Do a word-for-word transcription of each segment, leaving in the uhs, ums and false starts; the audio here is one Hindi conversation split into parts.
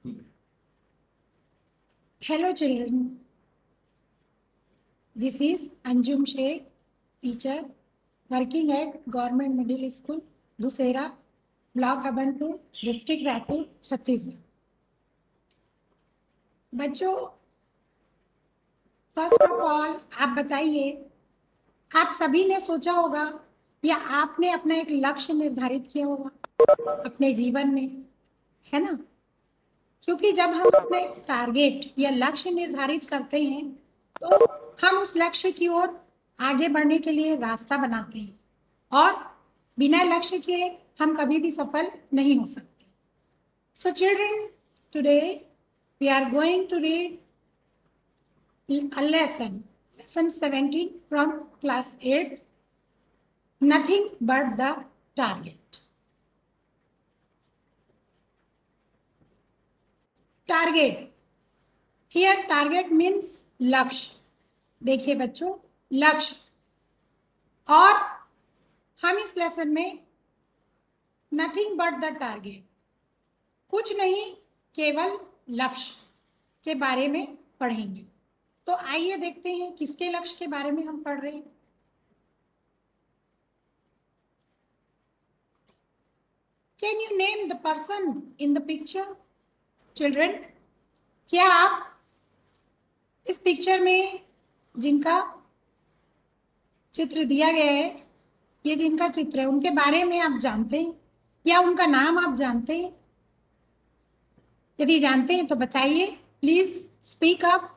Hello children, this is Anjum Sheikh, teacher working at Government Middle School, Dusera, Block Habanpur, District Raipur, Chhattisgarh. बच्चों, फर्स्ट ऑफ ऑल आप बताइए, आप सभी ने सोचा होगा या आपने अपना एक लक्ष्य निर्धारित किया होगा अपने जीवन में, है ना? क्योंकि जब हम अपने टारगेट या लक्ष्य निर्धारित करते हैं तो हम उस लक्ष्य की ओर आगे बढ़ने के लिए रास्ता बनाते हैं, और बिना लक्ष्य के हम कभी भी सफल नहीं हो सकते। So children, today we are going to read a lesson, lesson seventeen from class eight, nothing but the target. Target. Here target means लक्ष्य। देखिए बच्चों, लक्ष्य, और हम इस लेसन में नथिंग बट द टारगेट, कुछ नहीं केवल लक्ष्य के बारे में पढ़ेंगे। तो आइए देखते हैं किसके लक्ष्य के बारे में हम पढ़ रहे हैं। Can you name the person in the picture? Children, क्या आप इस पिक्चर में जिनका चित्र दिया गया है, ये जिनका चित्र है, उनके बारे में आप जानते हैं या उनका नाम आप जानते हैं? यदि जानते हैं तो बताइए, please speak up.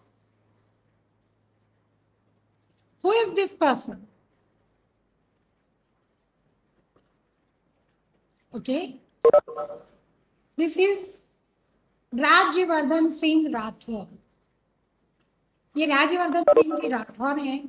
Who is this person? Okay, this is Rajyavardhan Singh Rathore. ये राज्यवर्धन सिंह जी राठौर हैं।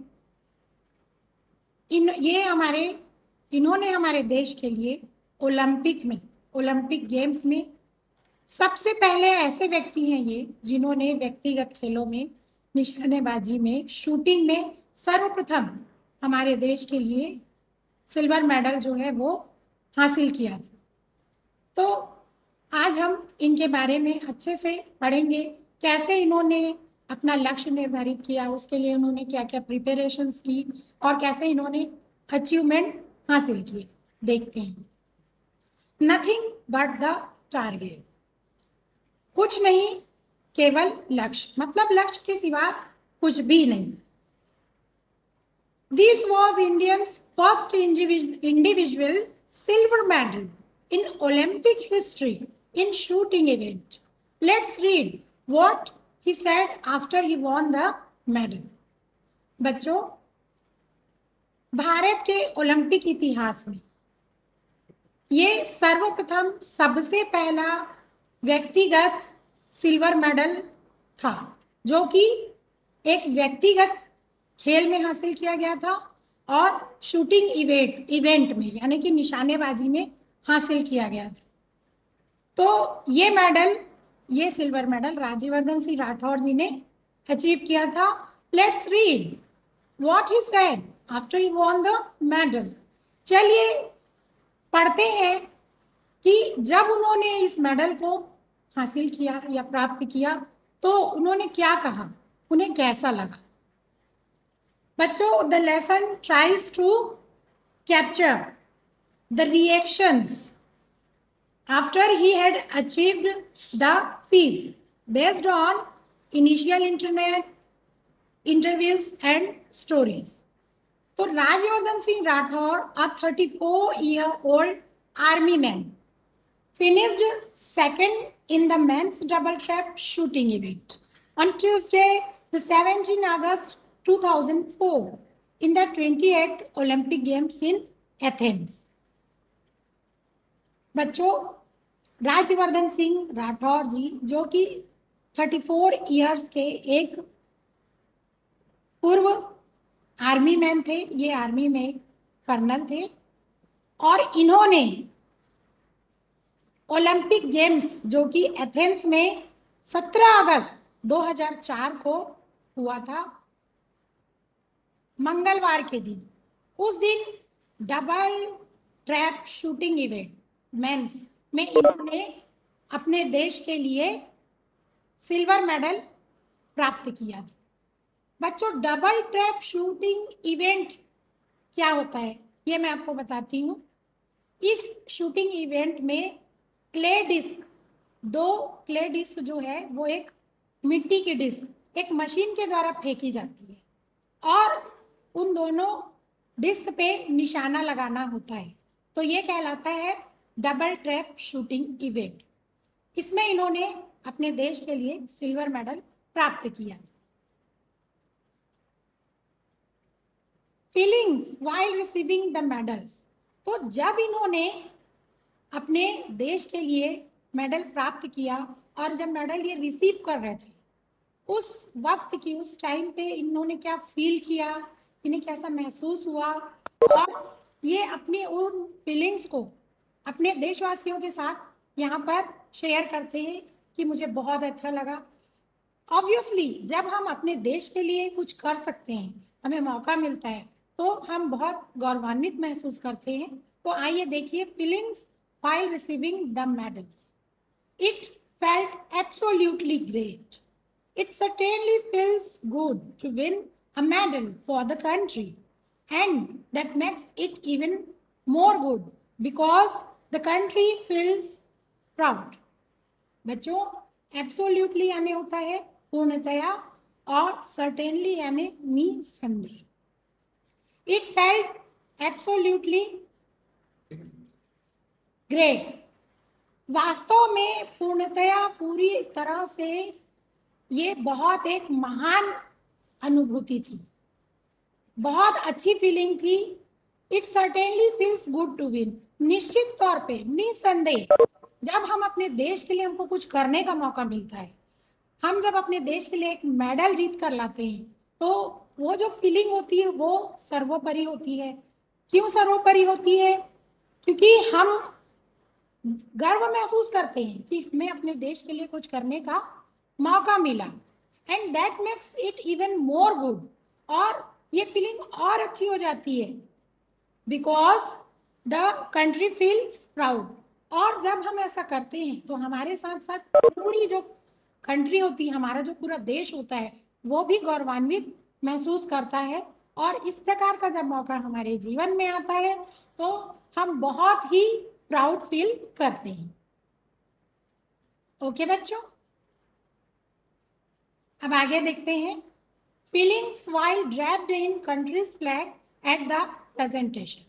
इन ये हमारे इन्होंने हमारे देश के लिए ओलंपिक में ओलंपिक गेम्स में सबसे पहले ऐसे व्यक्ति हैं ये जिन्होंने व्यक्तिगत खेलों में, निशानेबाजी में, शूटिंग में सर्वप्रथम हमारे देश के लिए सिल्वर मेडल जो है वो हासिल किया था। तो आज हम इनके बारे में अच्छे से पढ़ेंगे, कैसे इन्होंने अपना लक्ष्य निर्धारित किया, उसके लिए उन्होंने क्या क्या प्रिपरेशंस की और कैसे इन्होंने अचीवमेंट हासिल किए। देखते हैं। नथिंग बट द टारगेट, कुछ नहीं केवल लक्ष्य, मतलब लक्ष्य के सिवा कुछ भी नहीं। This was India's first individual silver medal in Olympic history in shooting event. Let's read what he said after he won the medal. बच्चों, भारत के ओलंपिक इतिहास में ये सर्वप्रथम सबसे पहला व्यक्तिगत सिल्वर मेडल था, जो कि एक व्यक्तिगत खेल में हासिल किया गया था और शूटिंग इवेंट इवेंट में यानी कि निशानेबाजी में हासिल किया गया था। तो ये मेडल, ये सिल्वर मेडल राज्यवर्धन सिंह राठौर जी ने अचीव किया था। Let's read what he said after he won the medal. चलिए पढ़ते हैं कि जब उन्होंने इस मेडल को हासिल किया या प्राप्त किया तो उन्होंने क्या कहा, उन्हें कैसा लगा। बच्चों, the lesson tries to capture the reactions after he had achieved the feat based on initial internet interviews and stories. तो Rajyavardhan Singh Rathore, a thirty four year old army man, finished second in the men's double trap shooting event on Tuesday, the seventeenth of August two thousand four, in the twenty-eighth Olympic Games in Athens. बच्चों, राज्यवर्धन सिंह राठौर जी जो कि चौंतीस इयर्स के एक पूर्व आर्मी मैन थे, ये आर्मी में कर्नल थे, और इन्होंने ओलंपिक गेम्स जो कि एथेंस में सत्रह अगस्त दो हज़ार चार को हुआ था, मंगलवार के दिन, उस दिन double trap shooting event men's में इन्होंने अपने देश के लिए सिल्वर मेडल प्राप्त किया था। बच्चों, डबल ट्रैप शूटिंग इवेंट क्या होता है ये मैं आपको बताती हूँ। इस शूटिंग इवेंट में क्ले डिस्क, दो क्ले डिस्क जो है वो एक मिट्टी की डिस्क एक मशीन के द्वारा फेंकी जाती है और उन दोनों डिस्क पे निशाना लगाना होता है, तो ये कहलाता है डबल ट्रैप शूटिंग इवेंट। इसमें इन्होंने अपने देश के लिए सिल्वर मेडल प्राप्त किया। Feelings while receiving the medals, तो जब इन्होंने अपने देश के लिए मेडल प्राप्त किया और जब मेडल ये रिसीव कर रहे थे उस वक्त की उस टाइम पे इन्होंने क्या फील किया, इन्हें कैसा महसूस हुआ और ये अपने उन फीलिंग्स को अपने देशवासियों के साथ यहाँ पर शेयर करते हैं कि मुझे बहुत अच्छा लगा। ऑब्वियसली जब हम अपने देश के लिए कुछ कर सकते हैं, हमें मौका मिलता है, तो हम बहुत गौरवान्वित महसूस करते हैं। तो आइए देखिए feelings while receiving the medals. It felt absolutely great. It certainly feels good to win a medal for the country, and that makes it even more good because the country feels proud. बच्चों, absolutely यानी होता है पूर्णतया और certainly यानी निसंदेह। It felt absolutely great. वास्तव में पूर्णतया पूरी तरह से ये बहुत एक महान अनुभूति थी, बहुत अच्छी फीलिंग थी। It certainly feels good to win, निश्चित तौर पे निसंदेह जब हम अपने देश के लिए हमको कुछ करने का मौका मिलता है, हम जब अपने देश के लिए एक मेडल जीत कर लाते हैं, तो वो जो फीलिंग होती है वो सर्वोपरि होती है। क्यों सर्वोपरि होती है? क्योंकि हम गर्व महसूस करते हैं कि हमें अपने देश के लिए कुछ करने का मौका मिला, and that makes it even more good, और ये फीलिंग और अच्छी हो जाती है because the country feels proud. और जब हम ऐसा करते हैं तो हमारे साथ साथ पूरी जो कंट्री होती है, हमारा जो पूरा देश होता है, वो भी गौरवान्वित महसूस करता है। और इस प्रकार का जब मौका हमारे जीवन में आता है तो हम बहुत ही प्राउड फील करते हैं। ओके बच्चों, अब आगे देखते हैं feelings while draped in country's flag at the presentation.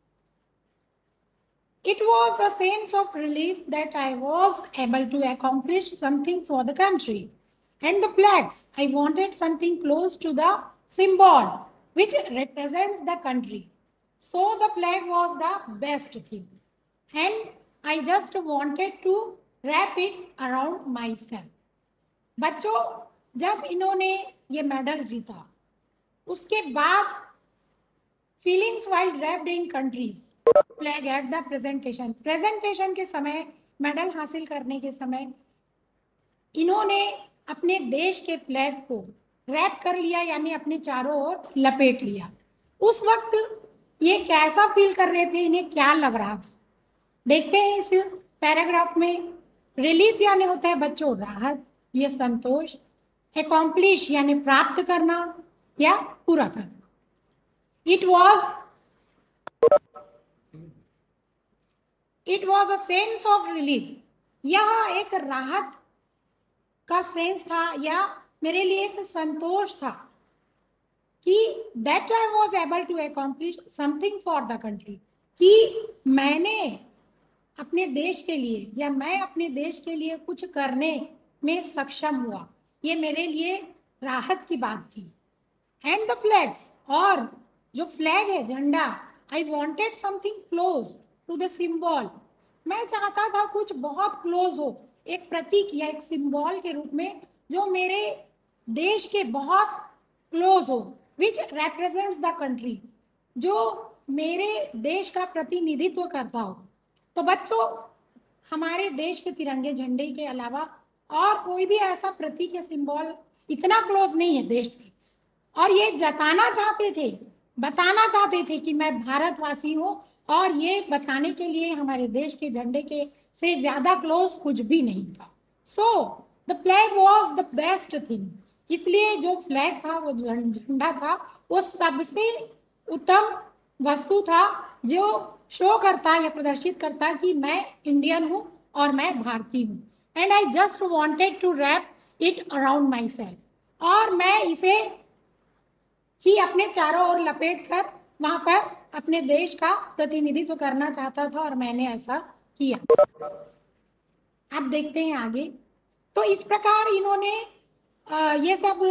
It was a sense of relief that I was able to accomplish something for the country and the flags. I wanted something close to the symbol which represents the country. So the flag was the best thing, and I just wanted to wrap it around myself. बच्चों, जब इन्होंने ये मेडल जीता उसके बाद feelings while draped in country's flag at the presentation, presentation के समय, मेडल हासिल करने के समय इन्होंने अपने देश के फ्लैग को रैप कर लिया, यानी अपने चारों ओर लपेट लिया। उस वक्त ये कैसा फील कर रहे थे, इन्हें क्या लग रहा था, देखते हैं इस पैराग्राफ में। रिलीफ यानी होता है बच्चों राहत, ये संतोष। एकॉम्प्लिश यानी प्राप्त करना या पूरा करना। It was it was a sense of relief, यह एक राहत का सेंस था या मेरे लिए एक संतोष था कि that I was able to accomplish something for the country, कि मैंने अपने देश के लिए या मैं अपने देश के लिए कुछ करने में सक्षम हुआ, ये मेरे लिए राहत की बात थी। एंड द फ्लैग्स, और जो फ्लैग है, झंडा, I wanted something close to the symbol, मैं चाहता था कुछ बहुत क्लोज हो, एक प्रतीक या एक सिंबल के रूप में जो मेरे देश के बहुत क्लोज हो, विच रिप्रेजेंट्स द कंट्री, जो मेरे देश का प्रतिनिधित्व करता हो। तो बच्चों, हमारे देश के तिरंगे झंडे के अलावा और कोई भी ऐसा प्रतीक या सिंबल इतना क्लोज नहीं है देश से, और ये जताना चाहते थे, बताना चाहते थे कि मैं भारतवासी हूँ, और ये बताने के लिए हमारे देश के झंडे के से ज्यादा क्लोज कुछ भी नहीं था। So the flag was the best thing, इसलिए जो फ्लैग था, वो झंडा था, वो सबसे उत्तम वस्तु था जो शो करता या प्रदर्शित करता कि मैं इंडियन हूँ और मैं भारतीय हूँ। And I just wanted to wrap it around my self, और मैं इसे ही अपने चारों ओर लपेट कर वहां पर अपने देश का प्रतिनिधित्व करना चाहता था, और मैंने ऐसा किया। अब देखते हैं आगे। तो इस प्रकार इन्होंने ये सब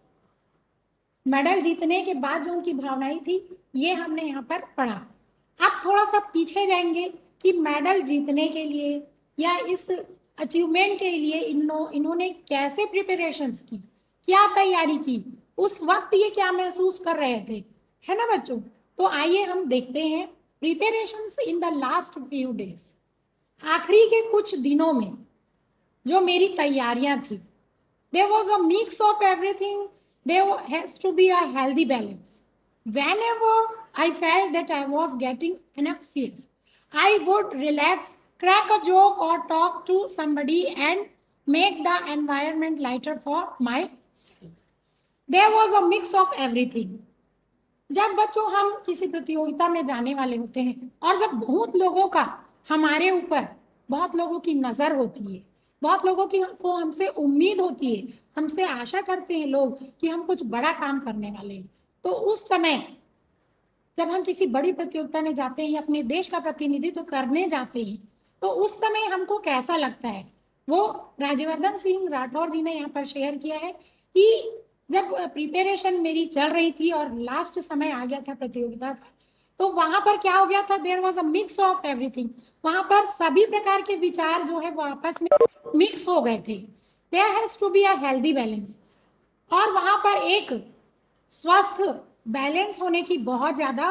मेडल जीतने के बाद जो उनकी भावनाएं थी, ये हमने यहाँ पर पढ़ा। अब थोड़ा सा पीछे जाएंगे कि मेडल जीतने के लिए या इस अचीवमेंट के लिए इन्हों इन्होंने कैसे प्रिपरेशंस की, क्या तैयारी की, उस वक्त ये क्या महसूस कर रहे थे, है ना बच्चों। तो आइए हम देखते हैं preparations in the last few days. आखिरी के कुछ दिनों में जो मेरी तैयारियां थी, there was a mix of everything. There has to be a healthy balance. Whenever I felt that I was getting anxious, I would relax, crack a joke or talk to somebody and make the environment lighter for myself. There was a mix of everything. जब बच्चों हम किसी प्रतियोगिता में जाने वाले होते हैं और जब बहुत लोगों का हमारे ऊपर, बहुत लोगों की नजर होती है, बहुत लोगों की को हमसे उम्मीद होती है, हमसे आशा करते हैं लोग कि हम कुछ बड़ा काम करने वाले हैं, तो उस समय जब हम किसी बड़ी प्रतियोगिता में जाते हैं या अपने देश का प्रतिनिधित्व करने जाते हैं, तो उस समय हमको कैसा लगता है, वो राज्यवर्धन सिंह राठौर जी ने यहाँ पर शेयर किया है कि जब प्रिपरेशन मेरी चल रही थी और लास्ट समय आ गया था प्रतियोगिता का, तो वहां पर क्या हो गया था, there was a mix of everything. वहां पर सभी प्रकार के विचार जो है वो आपस में मिक्स हो गए थे। There has to be a healthy balance, और वहां पर एक स्वस्थ बैलेंस होने की बहुत ज्यादा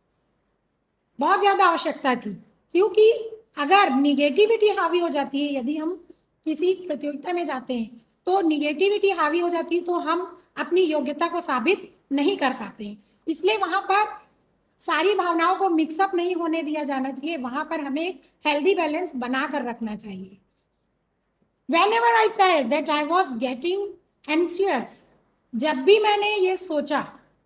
बहुत ज्यादा आवश्यकता थी, क्योंकि अगर निगेटिविटी हावी हो जाती है, यदि हम किसी प्रतियोगिता में जाते हैं तो निगेटिविटी हावी हो जाती है, तो हम अपनी योग्यता को साबित नहीं कर पाते हैं। इसलिए वहां पर सारी भावनाओं को मिक्सअप नहीं होने दिया जाना चाहिए, वहां पर हमें एक हेल्दी बैलेंस बना कर रखना चाहिए। Whenever I felt that I was getting anxious, जब भी मैंने ये सोचा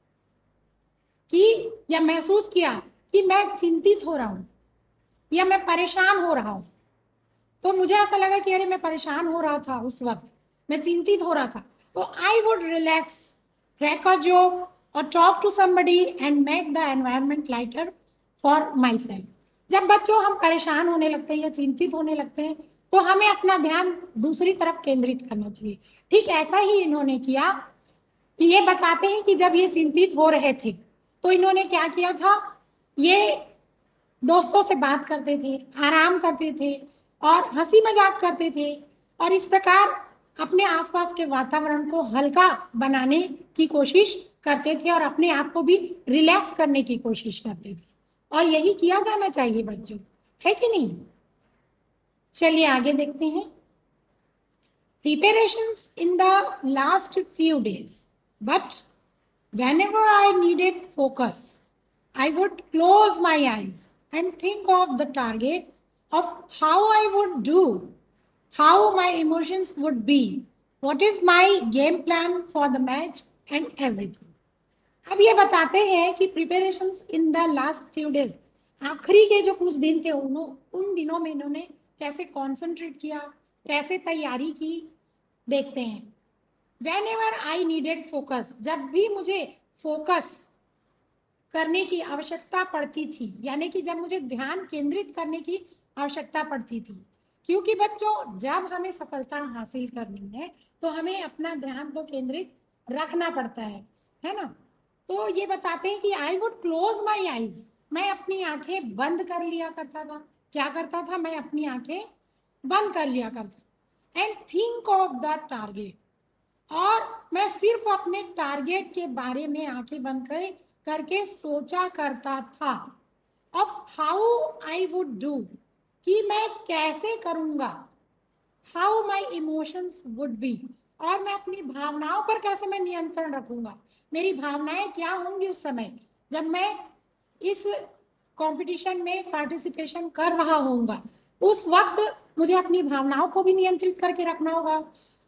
कि या महसूस किया कि मैं चिंतित हो रहा हूं या मैं परेशान हो रहा हूं, तो मुझे ऐसा लगा कि अरे मैं परेशान हो रहा था, उस वक्त मैं चिंतित हो रहा था, तो I would relax, crack a joke और talk to somebody and make the environment lighter for my self. जब बच्चों हम परेशान होने लगते हैं या चिंतित होने लगते हैं, तो हमें अपना ध्यान दूसरी तरफ केंद्रित करना चाहिए। ठीक ऐसा ही इन्होंने किया। ये बताते हैं कि जब ये चिंतित हो रहे थे तो इन्होंने क्या किया था, ये दोस्तों से बात करते थे, आराम करते थे और हंसी मजाक करते थे, और इस प्रकार अपने आसपास के वातावरण को हल्का बनाने की कोशिश करते थे और अपने आप को भी रिलैक्स करने की कोशिश करते थे। और यही किया जाना चाहिए बच्चों, है कि नहीं। चलिए आगे देखते हैं। Preparations in the last few days, but whenever I needed focus, I would close my eyes and think of the target of how I would do, how my emotions would be, what is my game plan for the match and everything. अब ये बताते हैं कि preparations in the last few days, आखिरी के जो कुछ दिन थे उन्हों उन दिनों में इन्होंने कैसे कॉन्सेंट्रेट किया, कैसे तैयारी की, देखते हैं। Whenever I needed focus, जब भी मुझे फोकस करने की आवश्यकता पड़ती थी, यानी कि जब मुझे ध्यान केंद्रित करने की आवश्यकता पड़ती थी, क्योंकि बच्चों जब हमें सफलता हासिल करनी है तो हमें अपना ध्यान तो केंद्रित रखना पड़ता है, है ना। तो ये बताते हैं कि I would close my eyes, मैं अपनी आंखें बंद कर लिया करता था। क्या करता था, मैं अपनी आंखें बंद कर लिया करता। And think of the target, और मैं सिर्फ अपने टारगेट के बारे में आंखें बंद कर करके सोचा करता था। Of how I would do, कि मैं कैसे करूंगा, how my emotions would be, और मैं अपनी भावनाओं पर कैसे मैं नियंत्रण रखूंगा, मेरी भावनाएं क्या होंगी उस समय जब मैं इस कंपटीशन में पार्टिसिपेशन कर रहा होऊंगा। उस वक्त मुझे अपनी भावनाओं को भी नियंत्रित करके रखना होगा,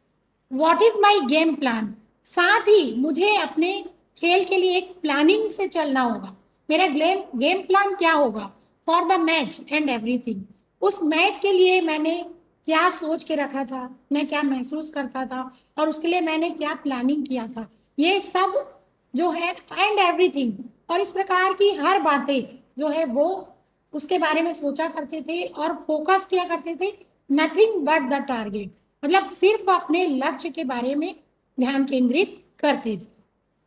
what is my game plan, साथ ही मुझे अपने खेल के लिए एक प्लानिंग से चलना होगा। मेरा गेम गेम प्लान क्या होगा for the match and everything. उस मैच के लिए मैंने क्या सोच के रखा था, मैं क्या महसूस करता था और उसके लिए मैंने क्या प्लानिंग किया था, ये सब जो है एंड एवरीथिंग। और इस प्रकार की हर बातें जो है वो उसके बारे में सोचा करते थे और फोकस किया करते थे, नथिंग बट द टारगेट, मतलब सिर्फ अपने लक्ष्य के बारे में ध्यान केंद्रित करते थे।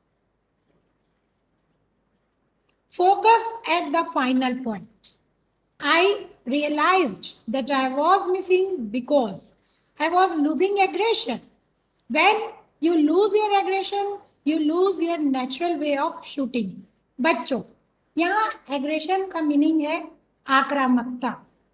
Focus at the final point, I realized that I was missing because I was losing aggression. When you lose your aggression, you lose your natural way of shooting. बच्चों, यहाँ aggression का मीनिंग है आक्रामकता।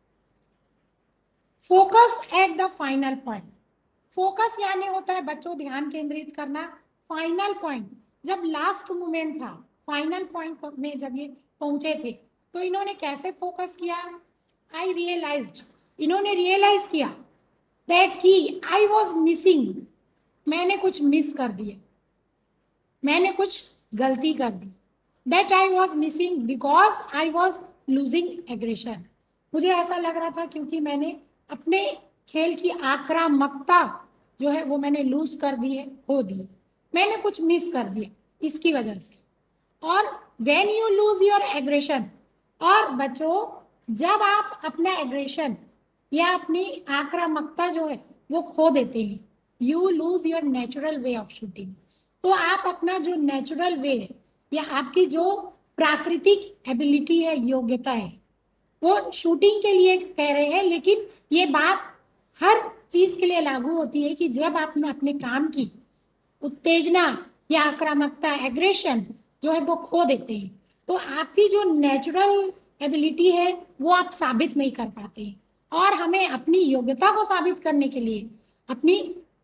Focus at the final point, focus यानी होता है बच्चों ध्यान केंद्रित करना। फाइनल पॉइंट, जब लास्ट मोमेंट था, फाइनल पॉइंट में जब ये पहुंचे थे तो इन्होंने कैसे फोकस किया। आई रियलाइज्ड, इन्होंने रियलाइज किया दैट कि आई वॉज मिसिंग, मैंने कुछ मिस कर दिया, मैंने कुछ गलती कर दी। That I was missing because I was losing aggression, मुझे ऐसा लग रहा था क्योंकि मैंने अपने खेल की आक्रामकता जो है वो मैंने लूज कर दी है, खो दी, मैंने कुछ मिस कर दिया इसकी वजह से। और when you lose your aggression, और बच्चों जब आप अपना एग्रेशन या अपनी आक्रामकता जो है वो खो देते हैं, you lose your natural way of shooting, तो आप अपना जो नेचुरल वे है या आपकी जो प्राकृतिक एबिलिटी है, योग्यता है, वो शूटिंग के लिए कह रहे हैं, लेकिन ये बात हर चीज के लिए लागू होती है कि जब आप अपने काम की उत्तेजना या आक्रामकता, एग्रेशन जो है वो खो देते हैं, तो आपकी जो नेचुरल एबिलिटी है वो आप साबित नहीं कर पाते। और हमें अपनी योग्यता को साबित करने के लिए, अपनी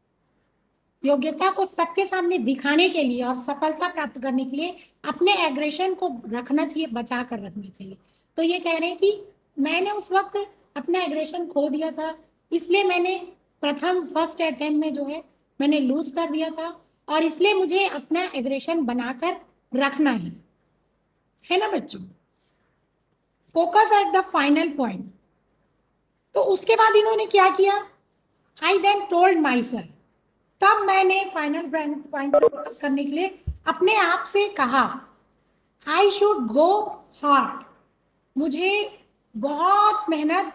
योग्यता को सबके सामने दिखाने के लिए और सफलता प्राप्त करने के लिए अपने एग्रेशन को रखना चाहिए, बचा कर रखना चाहिए। तो ये कह रहे हैं कि मैंने उस वक्त अपना एग्रेशन खो दिया था, इसलिए मैंने प्रथम फर्स्ट अटेम्प्ट में जो है मैंने लूज कर दिया था, और इसलिए मुझे अपना एग्रेशन बनाकर रखना है है ना बच्चों। Focus at the final point, तो उसके बाद इन्होंने क्या किया, I then told my self, तब मैंने फाइनल पॉइंट पर फोकस करने के लिए अपने आप से कहा, आई शुड गो हार्ड, मुझे बहुत मेहनत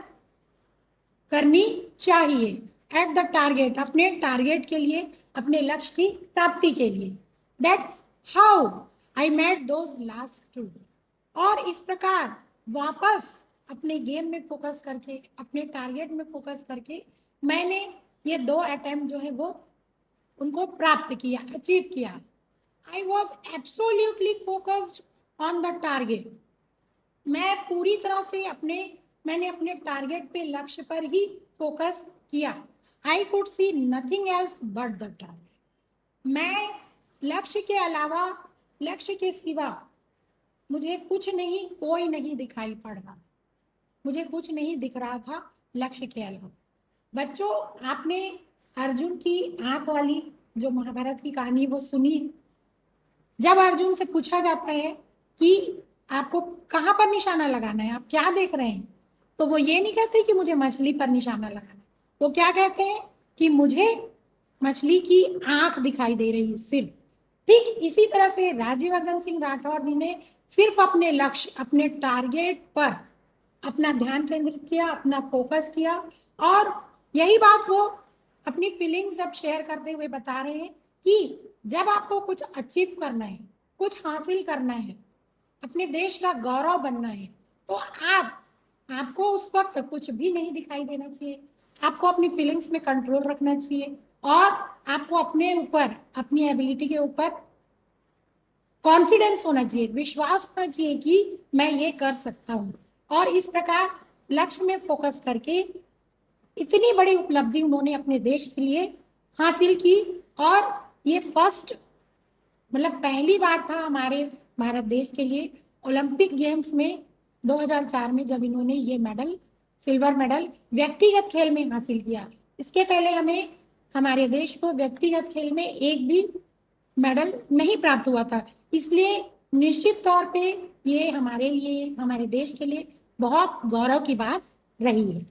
करनी चाहिए, एट द टारगेट, अपने टारगेट के लिए, अपने लक्ष्य की प्राप्ति के लिए। That's how I made those last two, और इस प्रकार वापस अपने गेम में फोकस करके, अपने टारगेट में फोकस करके मैंने ये दो अटेम्प्ट जो है वो उनको प्राप्त किया, अचीव किया। I was absolutely focused on the target, मैं पूरी तरह से अपने मैंने अपने टारगेट पे, लक्ष्य पर ही फोकस किया। I could see nothing else but the target, मैं लक्ष्य के अलावा, लक्ष्य के सिवा मुझे कुछ नहीं, कोई नहीं दिखाई पड़ रहा, मुझे कुछ नहीं दिख रहा था लक्ष्य के अलावा। बच्चों, आपने अर्जुन की आंख वाली जो महाभारत की कहानी वो सुनी है। जब अर्जुन से पूछा जाता है कि आपको कहाँ पर निशाना लगाना है, आप क्या देख रहे हैं, तो वो ये नहीं कहते कि मुझे मछली पर निशाना लगाना है, वो क्या कहते हैं कि मुझे मछली की आंख दिखाई दे रही है सिर्फ। ठीक इसी तरह से राज्यवर्धन सिंह राठौर जी ने सिर्फ अपने लक्ष्य, अपने टारगेट पर अपना ध्यान केंद्रित किया, अपना फोकस किया, और यही बात वो अपनी फीलिंग्स जब शेयर करते हुए बता रहे हैं कि जब आपको कुछ अचीव करना है, कुछ हासिल करना है, अपने देश का गौरव बनना है, तो आप आपको उस वक्त कुछ भी नहीं दिखाई देना चाहिए, आपको अपनी फीलिंग्स में कंट्रोल रखना चाहिए, और आपको अपने ऊपर, अपनी एबिलिटी के ऊपर कॉन्फिडेंस होना चाहिए, विश्वास होना चाहिए कि मैं ये कर सकता हूँ। और इस प्रकार लक्ष्य में फोकस करके इतनी बड़ी उपलब्धि उन्होंने अपने देश के लिए हासिल की, और ये फर्स्ट, मतलब पहली बार था हमारे भारत देश के लिए ओलंपिक गेम्स में दो हज़ार चार में जब इन्होंने ये मेडल, सिल्वर मेडल व्यक्तिगत खेल में हासिल किया। इसके पहले हमें हमारे देश को व्यक्तिगत खेल में एक भी मेडल नहीं प्राप्त हुआ था। इसलिए निश्चित तौर पे ये हमारे लिए, हमारे देश के लिए बहुत गौरव की बात रही है।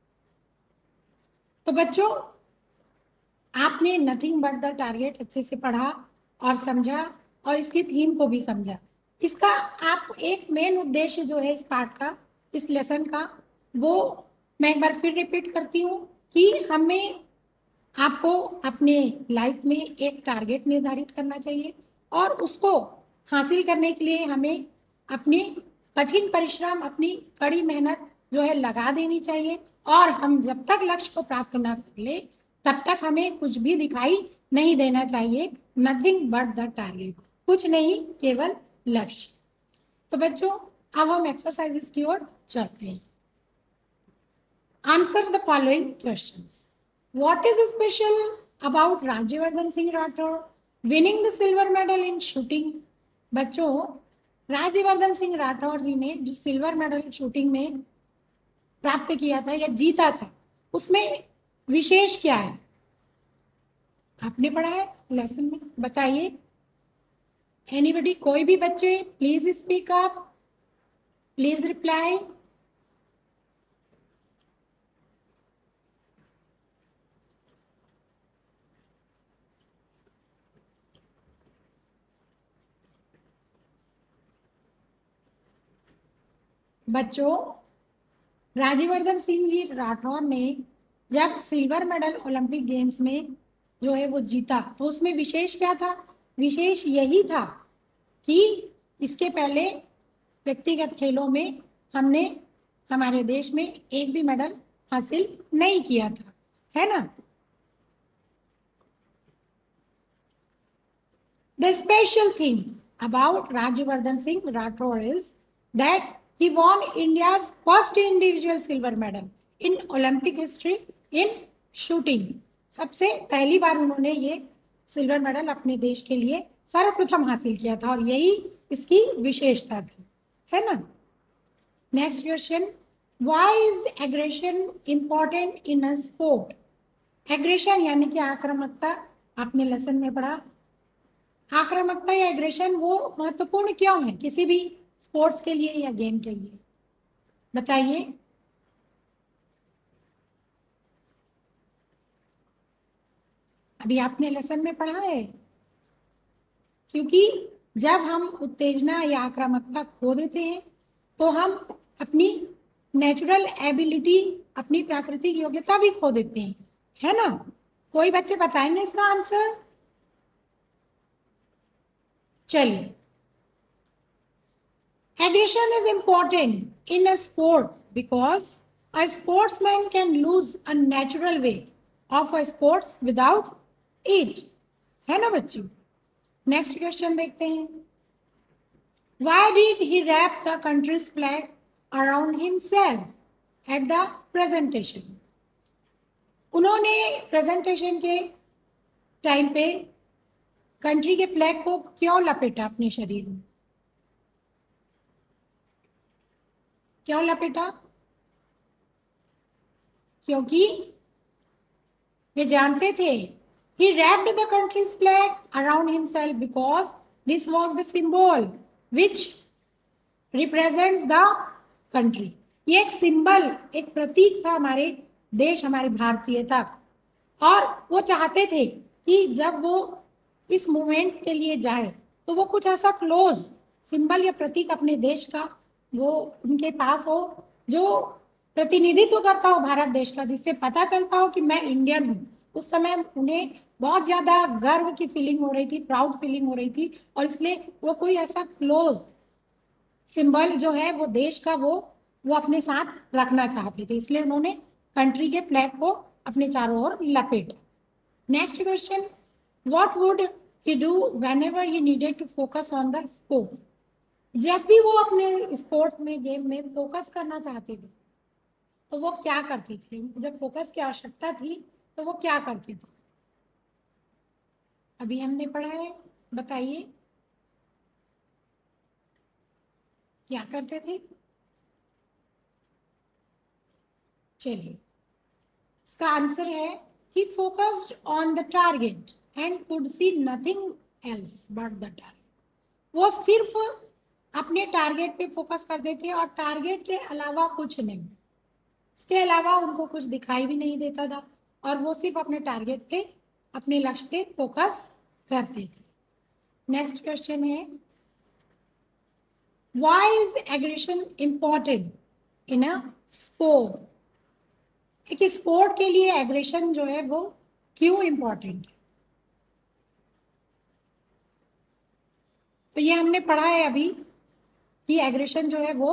तो बच्चों, आपने नथिंग बट द टारगेट अच्छे से पढ़ा और समझा और इसकी थीम को भी समझा। इसका आप एक मेन उद्देश्य जो है इस पाठ का, इस लेसन का, वो मैं एक बार फिर रिपीट करती हूँ कि हमें आपको अपने लाइफ में एक टारगेट निर्धारित करना चाहिए और उसको हासिल करने के लिए हमें अपनी कठिन परिश्रम, अपनी कड़ी मेहनत जो है लगा देनी चाहिए। और हम जब तक लक्ष्य को प्राप्त ना कर ले तब तक हमें कुछ भी दिखाई नहीं देना चाहिए। नथिंग बट द टारगेट, कुछ नहीं, केवल लक्ष्य। तो बच्चों, अब हम एक्सरसाइजेस की ओर चलते हैं। Answer the following questions. What is special about Rajyavardhan Singh Rathore winning the silver medal in shooting? बच्चों, राज्यवर्धन सिंह राठौर जी ने जो सिल्वर मेडल शूटिंग में प्राप्त किया था या जीता था, उसमें विशेष क्या है? आपने पढ़ा है लेसन में, बताइए। एनीबडी, कोई भी बच्चे, please speak up, please reply. बच्चों, राज्यवर्धन सिंह जी राठौर ने जब सिल्वर मेडल ओलंपिक गेम्स में जो है वो जीता तो उसमें विशेष क्या था? विशेष यही था कि इसके पहले व्यक्तिगत खेलों में हमने हमारे देश में एक भी मेडल हासिल नहीं किया था, है ना? The special thing about Rajyavardhan Singh Rathore is that he won India's first individual silver medal in Olympic history in shooting. सबसे पहली बार उन्होंने ये सिल्वर मेडल अपने देश के लिए सर्वप्रथम हासिल किया था और यही इसकी विशेषता थी, है ना? Next question, why is aggression important in a sport? Aggression यानी कि आक्रामकता, आपने लेसन में पढ़ा। आक्रामकता या एग्रेशन वो महत्वपूर्ण क्यों है किसी भी स्पोर्ट्स के लिए या गेम के लिए? बताइए। अभी आपने लेसन में पढ़ा है, क्योंकि जब हम उत्तेजना या आक्रामकता खो देते हैं तो हम अपनी नेचुरल एबिलिटी, अपनी प्राकृतिक योग्यता भी खो देते हैं, है ना? कोई बच्चे बताएंगे इसका आंसर? चलिए, aggression is important in a sport because a sportsman can lose a natural way of a sports without it, है ना बच्चों? नेक्स्ट क्वेश्चन देखते हैं। Why did he wrap the country's flag around himself at the presentation? उन्होंने प्रेजेंटेशन के टाइम पे कंट्री के फ्लैग को क्यों लपेटा अपने शरीर में? क्यों लपेटा? क्योंकि वे जानते थे, he wrapped the country's flag around himself because this was the symbol which represents the country. ये एक सिंबल, एक प्रतीक था हमारे देश, हमारे भारतीयता, और वो चाहते थे कि जब वो इस मूवमेंट के लिए जाए तो वो कुछ ऐसा क्लोज सिंबल या प्रतीक अपने देश का वो उनके पास हो जो प्रतिनिधित्व करता हो भारत देश का, जिससे पता चलता हो कि मैं इंडियन हूँ। उस समय उन्हें बहुत ज्यादा गर्व की फीलिंग हो रही थी, प्राउड फीलिंग हो रही थी, और इसलिए वो कोई ऐसा क्लोज सिंबल जो है वो देश का वो वो अपने साथ रखना चाहते थे, इसलिए उन्होंने कंट्री के फ्लैग को अपने चारों ओर लपेटा। Next question, what would he do whenever he needed to focus on the sport? जब भी वो अपने स्पोर्ट्स में, गेम में फोकस करना चाहते थे तो वो क्या करते थे? जब फोकस की आवश्यकता थी तो वो क्या करते थे? अभी हमने पढ़ा है, बताइए क्या करते थे? चलिए, इसका आंसर है he focused on the target and could see nothing else but the target. वो सिर्फ अपने टारगेट पे फोकस करते थे और टारगेट के अलावा कुछ नहीं, उसके अलावा उनको कुछ दिखाई भी नहीं देता था और वो सिर्फ अपने टारगेट पे, अपने लक्ष्य पे फोकस करते थे। नेक्स्ट क्वेश्चन है, why is aggression important in a sport? एक स्पोर्ट के लिए एग्रेशन जो है वो क्यों इंपॉर्टेंट है? तो ये हमने पढ़ा है अभी कि एग्रेशन जो है वो,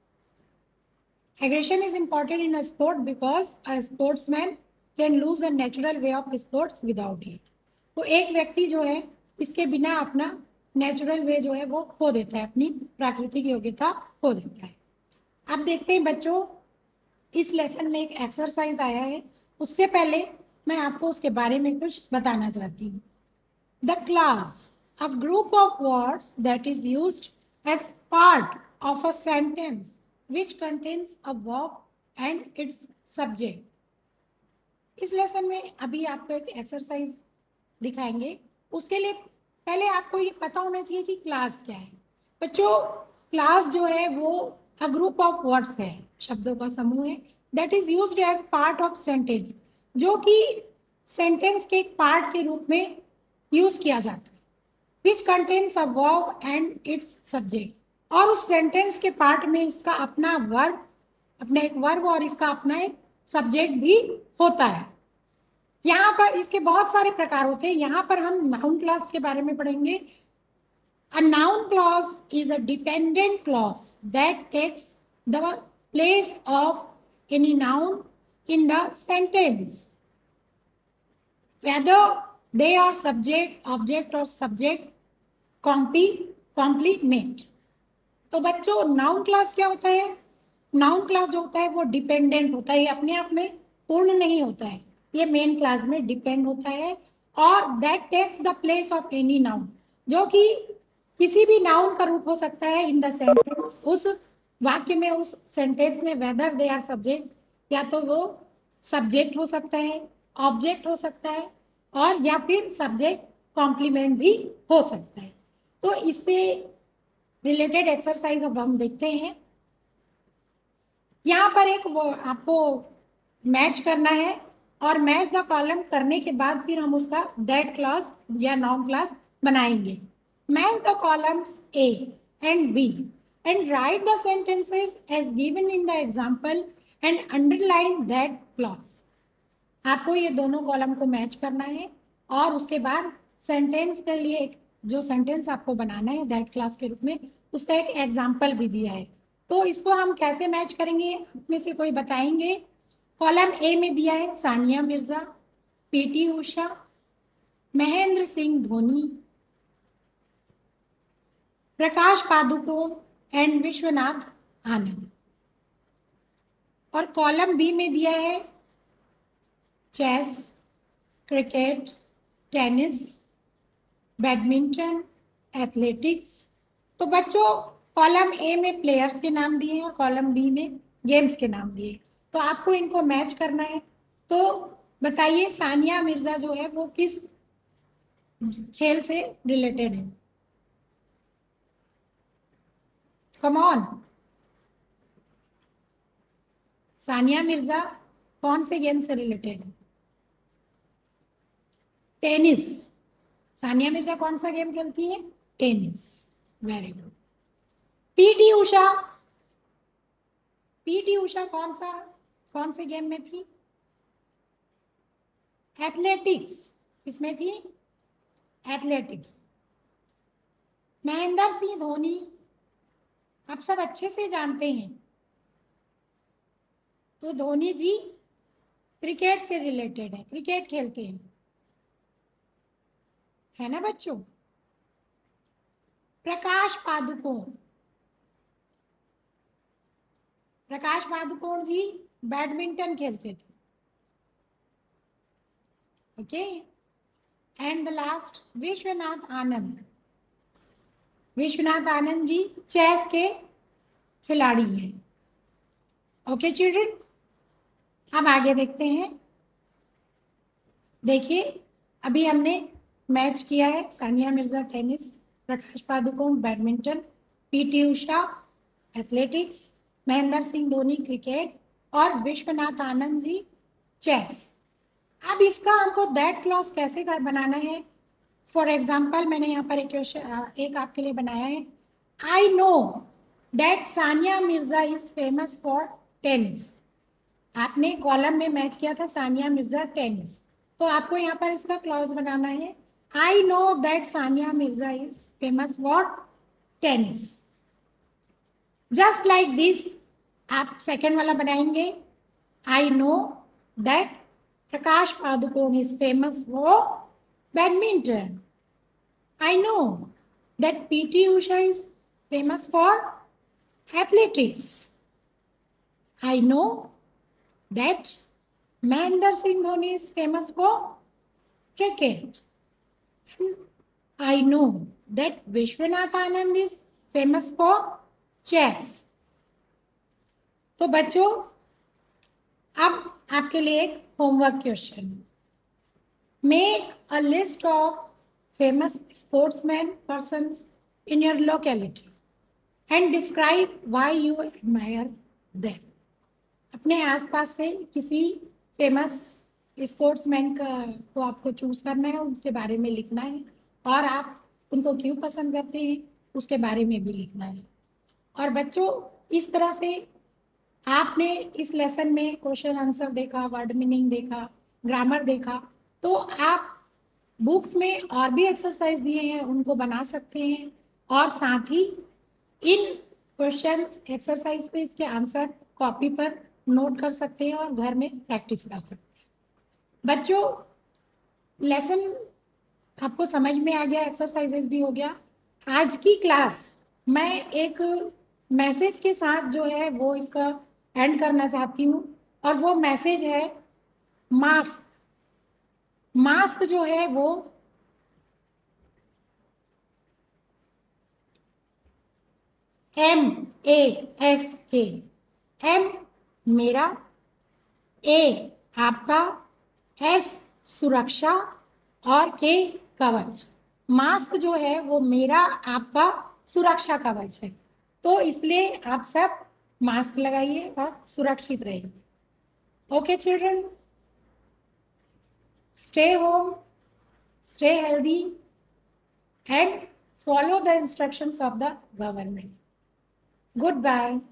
aggression is important in a sport because a sportsman can lose a natural way of sports without it. तो एक व्यक्ति जो है इसके बिना अपना नेचुरल वे जो है वो खो देता है, अपनी प्राकृतिक योग्यता खो देता है। अब देखते हैं बच्चों, इस लेसन में एक एक्सरसाइज आया है, उससे पहले मैं आपको उसके बारे में कुछ बताना चाहती हूँ। The class, a group of words that is used as part of a sentence which contains a verb and its subject. इस लेसन में अभी आपको एक एक्सरसाइज दिखाएंगे, उसके लिए पहले आपको ये पता होना चाहिए कि क्लास क्या है। बच्चों, क्लास जो है वो अ ग्रुप ऑफ वर्ड्स है, शब्दों का समूह है, that is used as part of sentence, जो कि सेंटेंस के एक पार्ट के रूप में यूज किया जाता है, which contains a verb and its subject, और उस सेंटेंस के पार्ट में इसका अपना वर्ब, अपना एक वर्ब और इसका अपना एक सब्जेक्ट भी होता है। यहाँ पर इसके बहुत सारे प्रकार होते हैं, यहाँ पर हम नाउन क्लॉज के बारे में पढ़ेंगे। A noun clause is a dependent clause that takes the place of any noun in the sentence, whether they are subject, object or subject complement। तो बच्चों, नाउन क्लास क्या होता है? नाउन क्लास जो होता है वो डिपेंडेंट होता है, ये अपने आप में पूर्ण नहीं होता है, ये मेन क्लास में डिपेंड होता है। और that takes the place of any noun, जो कि किसी भी नाउन का रूप हो सकता है इन द सेंटेंस, उस वाक्य में, उस सेंटेंस में, वेदर दे आर सब्जेक्ट, या तो वो सब्जेक्ट हो सकता है, ऑब्जेक्ट हो सकता है, और या फिर सब्जेक्ट कॉम्प्लीमेंट भी हो सकता है। तो इससे रिलेटेड एक्सरसाइज अब हम देखते हैं। यहाँ पर एक वो आपको मैच करना है, और मैच द कॉलम करने के बाद फिर हम उसका दैट क्लॉज या नाउन क्लॉज बनाएंगे। Match the columns A and B and write the sentences as given in the example and underline that clause। आपको ये दोनों कॉलम को मैच करना है और उसके बाद सेंटेंस के लिए जो सेंटेंस आपको बनाना है दैट क्लास के रूप में, उसका एक एग्जाम्पल भी दिया है। तो इसको हम कैसे मैच करेंगे, में से कोई बताएंगे? कॉलम ए में दिया है सानिया मिर्जा, पीटी उषा, महेंद्र सिंह धोनी, प्रकाश पादुकोण एंड विश्वनाथ आनंद। और कॉलम बी में दिया है chess, cricket, tennis, badminton, athletics. तो बच्चों, कॉलम ए में प्लेयर्स के नाम दिए हैं और कॉलम बी में गेम्स के नाम दिए, तो आपको इनको मैच करना है। तो बताइए, सानिया मिर्जा जो है वो किस खेल से रिलेटेड है? कम ऑन, सानिया मिर्जा कौन से गेम से रिलेटेड है? टेनिस। सानिया मिर्जा कौन सा गेम खेलती है? Tennis. Very good. PT Usha, PT Usha कौन सा, कौन से गेम में थी? एथलेटिक्स। किसमें थी? एथलेटिक्स। महेंद्र सिंह धोनी आप सब अच्छे से जानते हैं, तो धोनी जी क्रिकेट से रिलेटेड है, क्रिकेट खेलते हैं, है ना बच्चों? प्रकाश पादुकोण, प्रकाश पादुकोण जी बैडमिंटन खेलते थे। Okay, and the last Vishwanath Anand, Vishwanath Anand ji chess के खिलाड़ी हैं। ओके चिल्ड्रन, अब आगे देखते हैं। देखिए अभी हमने मैच किया है, Sania Mirza tennis, Prakash Padukone badminton, PT Usha athletics, Mahendra Singh Dhoni cricket और विश्वनाथ आनंद जी चेस। अब इसका हमको दैट क्लॉज कैसे कर बनाना है। फॉर एग्जाम्पल मैंने यहाँ पर एक क्वेश्चन एक आपके लिए बनाया है। I know that Sania Mirza is famous for tennis. आपने कॉलम में मैच किया था सानिया मिर्जा टेनिस, तो आपको यहाँ पर इसका क्लॉज बनाना है। I know that Sania Mirza is famous for tennis. Just like this आप सेकेंड वाला बनाएंगे। I know that Prakash Padukone is famous for badminton. I know that P T Usha is famous for athletics. I know that Mahendra Singh Dhoni is famous for cricket. I know that Vishwanath Anand is famous for chess. तो बच्चों अब आपके लिए एक homework question. Make a list of famous sportsmen persons in your locality and describe why you admire them. अपने आसपास से किसी फेमस स्पोर्ट्समैन का को आपको चूज करना है, उनके बारे में लिखना है और आप उनको क्यों पसंद करते हैं उसके बारे में भी लिखना है। और बच्चों इस तरह से आपने इस लेसन में क्वेश्चन आंसर देखा, वर्ड मीनिंग देखा, ग्रामर देखा, तो आप बुक्स में और भी एक्सरसाइज दिए हैं उनको बना सकते हैं और साथ ही इन क्वेश्चन एक्सरसाइज के इसके आंसर कॉपी पर नोट कर सकते हैं और घर में प्रैक्टिस कर सकते हैं। बच्चों लेसन आपको समझ में आ गया, एक्सरसाइजेस भी हो गया। आज की क्लास मैं एक मैसेज के साथ जो है वो इसका एंड करना चाहती हूँ और वो मैसेज है मास्क। मास्क जो है वो M A S K, M मेरा, ए आपका, एस सुरक्षा और के कवच। मास्क जो है वो मेरा आपका सुरक्षा कवच है, तो इसलिए आप सब मास्क लगाइए और सुरक्षित रहिए। Okay children, stay home, stay healthy and follow the instructions of the government. Goodbye.